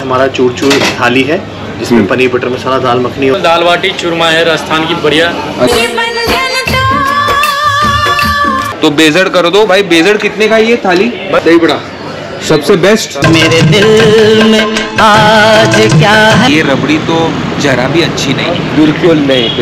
हमारा चूर थाली है जिसमें पनीर बटर मसाला, दाल मखनी और दाल बाटी चूरमा है राजस्थान की बढ़िया। तो बेजड़ कर दो भाई। बेजड़ कितने का ये थाली? दही बड़ा सबसे बेस्ट। मेरे दिल में आज क्या है? ये रबड़ी तो जरा भी अच्छी नहीं, बिल्कुल नहीं।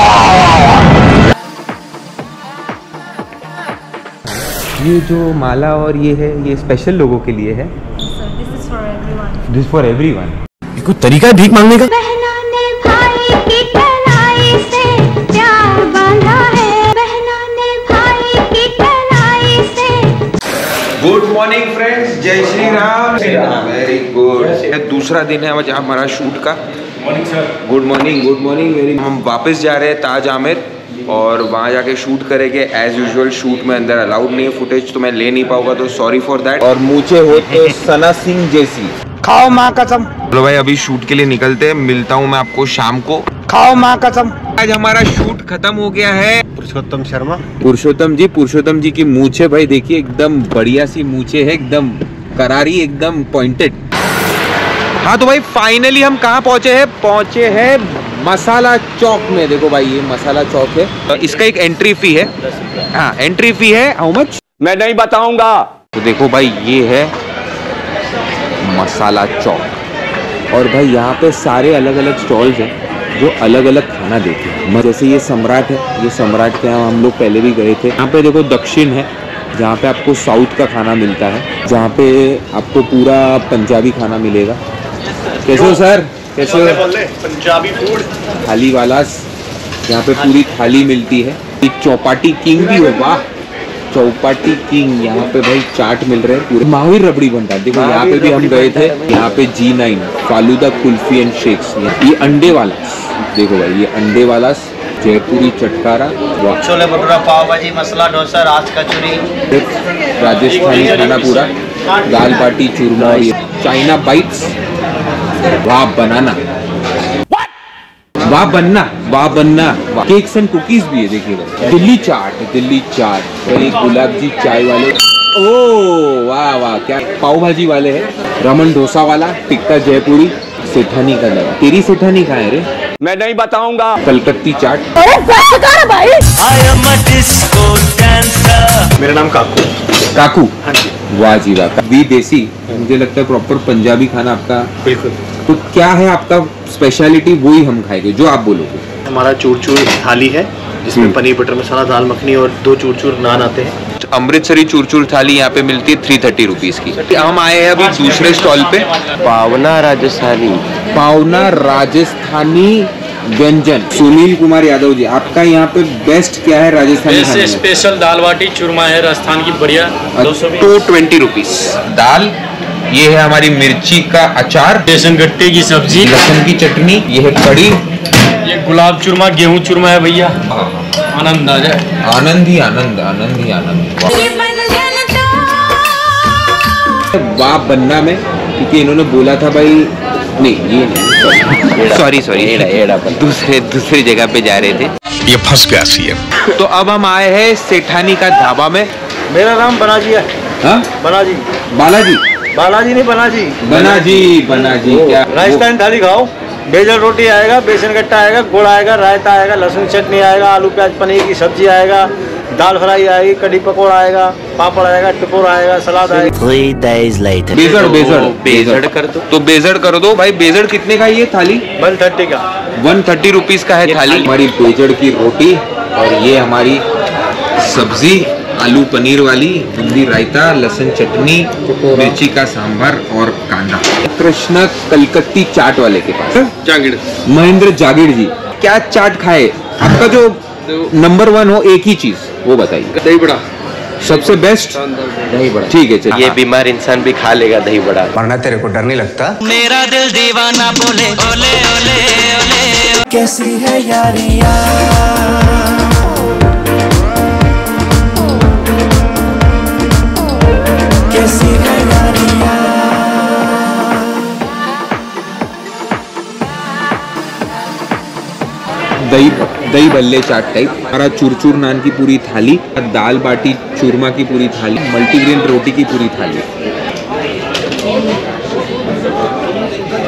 ये जो माला और ये है, ये स्पेशल लोगों के लिए है। This for everyone. ये कोई तरीका है भीख मांगने का? बहनों ने भाई की कलाई से प्यार बांधा है, बहनों ने भाई की कलाई से। गुड मॉर्निंग फ्रेंड्स, जय श्री राम। Very good. दूसरा दिन है आज हमारा शूट का। Morning sir. Good morning, good morning. Very हम वापस जा रहे हैं ताज आमिर और वहाँ जाके शूट करेंगे। एज यूजुअल शूट में अंदर अलाउड नहीं है फुटेज, तो मैं ले नहीं पाऊंगा, तो सॉरी फॉर दैट। और मुझे हो तो सना सिंह जैसी। खाओ माँ कसम। चलो भाई अभी शूट के लिए निकलते हैं, मिलता हूँ मैं आपको शाम को। खाओ माँ कसम। आज हमारा शूट खत्म हो गया है। पुरुषोत्तम शर्मा। पुरुषोत्तम जी की मूछे भाई देखिए, एकदम बढ़िया सी मूछे है, एकदम करारी, एकदम पॉइंटेड। हाँ तो भाई फाइनली हम कहाँ पहुँचे हैं मसाला चौक में। देखो भाई ये मसाला चौक है, तो इसका एक एंट्री फी है। हाँ एंट्री फी है। How much? मैं नहीं बताऊंगा। तो देखो भाई ये है मसाला चौक, और भाई यहाँ पे सारे अलग अलग स्टॉल्स हैं जो अलग अलग खाना देते हैं। जैसे ये सम्राट है, ये सम्राट के यहाँ हम लोग पहले भी गए थे। यहाँ पे देखो दक्षिण है जहाँ पे आपको साउथ का खाना मिलता है, जहाँ पे आपको पूरा पंजाबी खाना मिलेगा। कैसे हो सर? कैसे हो? पंजाबी फूड थाली वाला, यहाँ पे पूरी थाली मिलती है। चौपाटी किंग भी हो, वाह चौपाटी किंग। यहाँ पे भाई चाट मिल रहे हैं पूरे। महावीर रबड़ी भंडार देखो, यहाँ पे भी हम गए थे। यहाँ पे G9 falooda kulfi and shakes. ये अंडे वाला देखो भाई, ये अंडे वाला जयपुरी चटकारा, छोले भटूरा, पाव भाजी, मसाला डोसा, राज कचौरी, राजस्थानी खाना पूरा, दाल बाटी चूरमा, और ये चाइना बाइट्स, वाह बनाना, वाह बनना, वाह बनना। केक्स एंड कुकीज भी है देखिएगा। दिल्ली चाट भाई, गुलाब जी चाय वाले, ओ वाह वाह क्या। पाव भाजी वाले हैं, रमन डोसा वाला, टिक्का जयपुरी, सेठानी का लगा। तेरी सेठानी कहाँ है रे? मैं नहीं बताऊंगा। कलकत्ती चाट। मेरा नाम काकू। हाँ जी। वाह जी वाह। वी देसी, मुझे लगता है प्रॉपर पंजाबी खाना आपका। बिल्कुल। तो क्या है आपका स्पेशलिटी, वही हम खाएंगे जो आप बोलोगे। हमारा चूर थाली है जिसमें पनीर बटर मसाला, दाल मखनी और 2 चूर नान आते हैं। अमृतसरी चूर थाली यहाँ पे मिलती है 330 रुपीज की। हम आए हैं अभी दूसरे स्टॉल पे, पावना राजस्थानी व्यंजन। सुनील कुमार यादव जी, आपका यहाँ पे बेस्ट क्या है राजस्थानी खाने में? स्पेशल दाल बाटी चूरमा है राजस्थान की बढ़िया। 220 रुपीज। दाल, ये है हमारी मिर्ची का अचार, बेसन गट्टे की सब्जी, लहसुन की चटनी, ये है कड़ी, ये गुलाब चूरमा, गेहूं चूरमा है भैया। आनंद आ जाए। आनंद ही आनंद। वाह बनना में, क्योंकि इन्होंने बोला था भाई, नहीं ये नहीं, सॉरी दूसरे जगह पे जा रहे थे, ये फंस गया सीएम। तो अब हम आए हैं सेठानी का ढाबा में। मेरा नाम बनाजी है। हाँ बनाजी नहीं, बनाजी क्या? राजस्थानी थाली खाओ। बेजल रोटी आएगा, बेसन गट्टा आएगा, गुड़ आएगा, रायता आएगा, लहसुन चटनी आएगा, आलू प्याज पनीर की सब्जी आएगा, दाल फ्राई आएगी, कड़ी पकौड़ा आएगा, पापड़ आएगा, टपोरा आएगा, सलाद आएगा। 3 days later। बेजड़ कर दो। तो बेजड़ कर दो भाई। बेजड़ कितने का ये थाली? 130 का। 130 रुपीज का है थाली। हमारी बेजड़ की रोटी, और ये हमारी सब्जी, आलू पनीर वाली, बूंदी रायता, लहसुन चटनी, मिर्ची का सांभर और कांदा। कृष्णा कलकत्ती चाट वाले के पास, जागीर महेंद्र जागीर जी, क्या चाट खाए? आपका जो नंबर 1 हो एक ही चीज, वो बताइए। दही बड़ा सबसे बेस्ट दही बड़ा। ठीक है चलिए। ये बीमार इंसान भी खा लेगा दही बड़ा। वरना तेरे को डर नहीं लगता? मेरा दिल दीवाना बोले ओले ओले ओले। कैसी है यारियां, कैसी है यारियां। दही बल्ले चाट टाइप। हमारा चूर नान की पूरी थाली, दाल बाटी चूरमा की पूरी थाली, मल्टीग्रेन रोटी की पूरी थाली।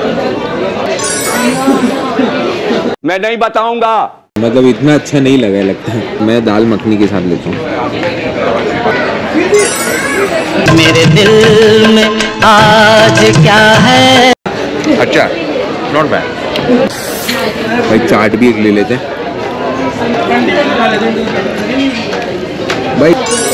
मैं नहीं बताऊंगा। मतलब इतना अच्छा नहीं लगा लगता है। मैं दाल मखनी के साथ लेता हूँ। मेरे दिल में आज क्या है। अच्छा, नॉट बैड। भाई चाट भी एक ले लेते हैं भाई।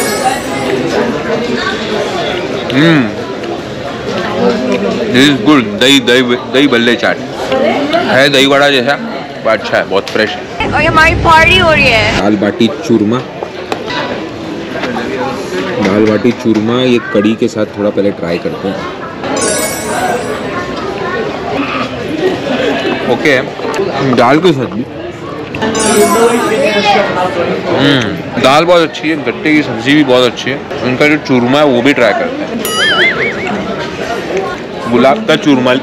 This is good. दही बल्ले चाट है, दही वड़ा जैसा, अच्छा है, बहुत फ्रेश है। और हमारी पार्टी हो रही है। दाल बाटी चूरमा, दाल बाटी चूरमा ये कड़ी के साथ थोड़ा पहले ट्राई करते हैं। ओके, दाल के साथ भी दाल बहुत अच्छी है, गट्टे की सब्जी भी बहुत अच्छी है। उनका जो चूरमा है वो भी ट्राई करते हैं। गुलाब का चूरमा,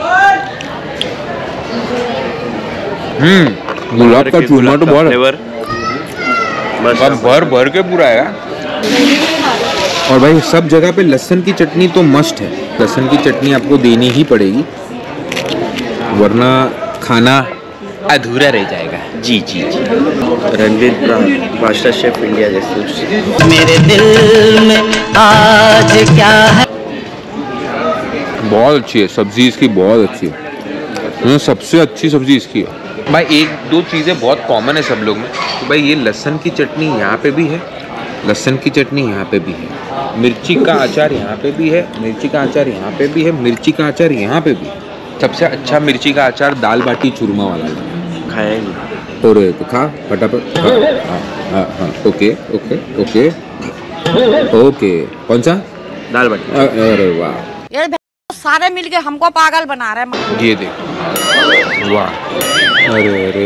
गुलाब का चूरमा तो बहुत फ्लेवर भर भर के पूरा है। और भाई सब जगह पे लहसुन की चटनी तो मस्ट है। लहसुन की चटनी आपको देनी ही पड़ेगी, वरना खाना अधूरा रह जाएगा। जी जी जी। रणवीर मास्टर शेफ इंडिया जैसे। मेरे दिल में आज क्या है। बहुत अच्छी है सब्जी इसकी, बहुत अच्छी है। सबसे अच्छी सब्जी इसकी है भाई। एक दो चीज़ें बहुत कॉमन है सब लोग में कि भाई ये लहसुन की चटनी यहाँ पे भी है, लहसुन की चटनी यहाँ पे भी है, मिर्ची का अचार यहाँ पे भी है, मिर्ची का अचार यहाँ पे भी है, मिर्ची का अचार यहाँ पे भी है। सबसे अच्छा मिर्ची का अचार दाल बाटी चूरमा वाला है। खाया नहीं और तो खा फटाफट। हाँ, ओके ओके ओके ओके। कौन सा? दाल बाटी। अरे वाह, यार सारे मिलके हमको पागल बना रहे हैं। ये देख, वाह, अरे अरे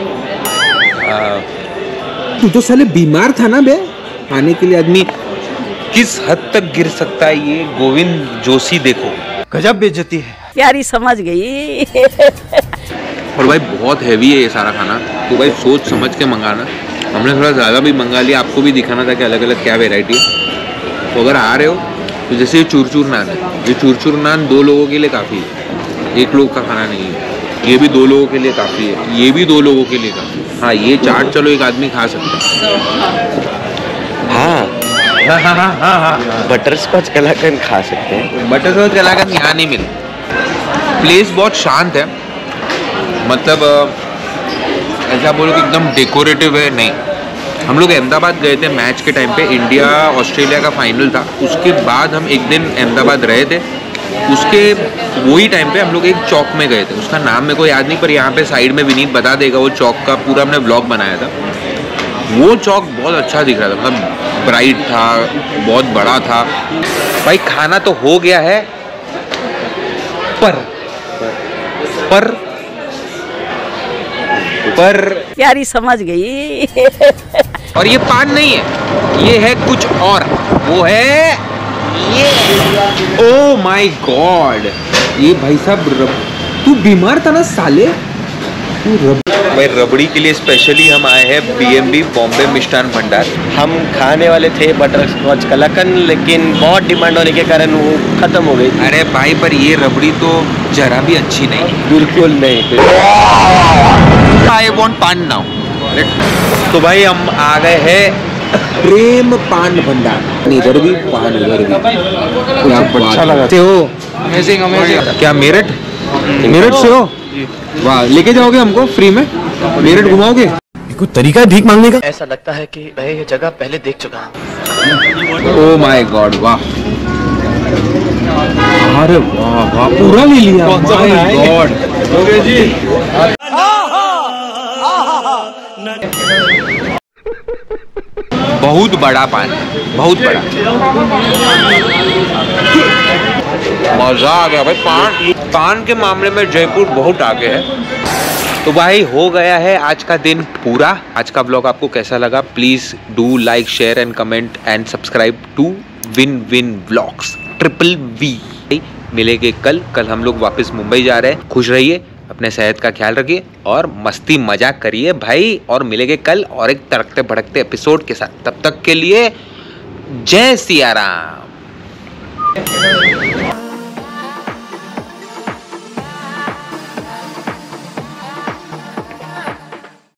तू तो साले बीमार था ना बे। खाने के लिए आदमी किस हद तक गिर सकता है, ये गोविंद जोशी देखो। गजब बेइज्जती है। यारी समझ गई। और भाई बहुत हैवी है ये सारा खाना, तो भाई सोच समझ के मंगाना। हमने थोड़ा ज़्यादा भी मंगा लिया, आपको भी दिखाना था कि अलग अलग क्या वेराइटी है। तो अगर आ रहे हो तो जैसे ये चूर नान है, ये चूर नान 2 लोगों के लिए काफ़ी है, 1 लोग का खाना नहीं है। ये भी 2 लोगों के लिए काफ़ी है, ये भी 2 लोगों के लिए काफ़ी है। हाँ, ये चाट चलो एक आदमी खा सकता है। हाँ बटर स्कॉच कलाकंद खा सकते हैं। बटर स्कॉच कलाकंद यहाँ नहीं मिले। प्लेस बहुत शांत है, मतलब ऐसा बोलो कि एकदम डेकोरेटिव है नहीं। हम लोग अहमदाबाद गए थे मैच के टाइम पे, इंडिया ऑस्ट्रेलिया का फाइनल था। उसके बाद हम एक दिन अहमदाबाद रहे थे, उसके वही टाइम पे हम लोग एक चौक में गए थे, उसका नाम मेरे को याद नहीं, पर यहाँ पे साइड में विनीत बता देगा। वो चौक का पूरा हमने व्लॉग बनाया था। वो चौक बहुत अच्छा दिख रहा था, मतलब ब्राइट था, बहुत बड़ा था। भाई खाना तो हो गया है, पर यारी समझ गई। और ये पान नहीं है, ये है कुछ और। वो है ये, ओ माय गॉड, ये भाई साहब तू बीमार था ना साले, भाई रबड़ी के लिए स्पेशली हम आए हैं BMB बॉम्बे मिष्ठान भंडार। हम खाने वाले थे बटर स्कॉच कलाकंद, लेकिन बहुत डिमांड होने के कारण वो खत्म हो गई। अरे भाई पर ये रबड़ी तो जरा भी अच्छी नहीं, बिल्कुल नहीं। I want paan now. तो भाई हम आ गए हैं प्रेम पान भंडार, इधर भी पान उधर भी। अच्छा लगा हो, अमेजिंग अमेजिंग। क्या मेरठ से हो? वाह, लेके जाओगे हमको फ्री में? मेरठ घुमाओगे? कोई तरीका है भीख मांगने का? ऐसा लगता है कि मैं ये जगह पहले देख चुका हूँ। ओ माय गॉड, वाह, अरे वाह वाह, पूरा ले लिया। माय गॉड जी, बहुत बड़ा पान, बहुत बड़ा, मजा आ गया भाई। पान के मामले में जयपुर बहुत आगे है। तो भाई हो गया है आज का दिन पूरा। आज का ब्लॉग आपको कैसा लगा? Please do like, share and comment and subscribe to win vlogs VVV। मिलेंगे कल हम लोग वापस मुंबई जा रहे हैं। खुश रहिए, अपने सेहत का ख्याल रखिए और मस्ती मजाक करिए भाई। और मिलेंगे कल और एक तड़कते भड़कते एपिसोड के साथ। तब तक के लिए जय सिया राम।